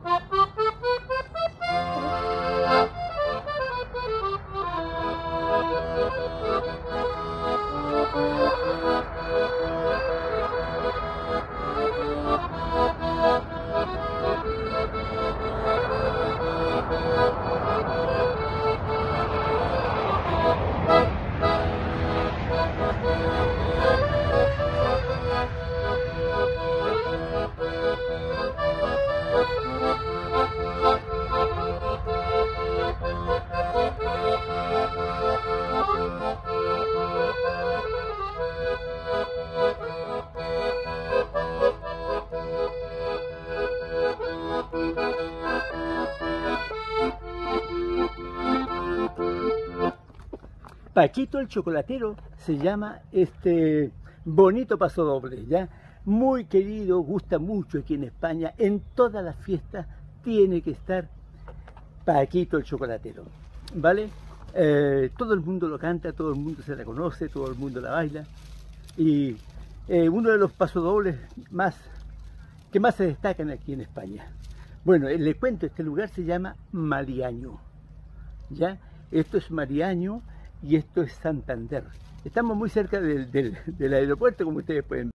Paquito el chocolatero se llama este bonito pasodoble, ¿ya? Muy querido, gusta mucho aquí en España. En todas las fiestas tiene que estar Paquito el chocolatero, ¿vale? Todo el mundo lo canta, todo el mundo se la conoce, todo el mundo la baila. Y uno de los pasodobles que más se destacan aquí en España. Bueno, les cuento, este lugar se llama Mariaño, ¿ya? Esto es Mariaño y esto es Santander. Estamos muy cerca del aeropuerto, como ustedes pueden ver.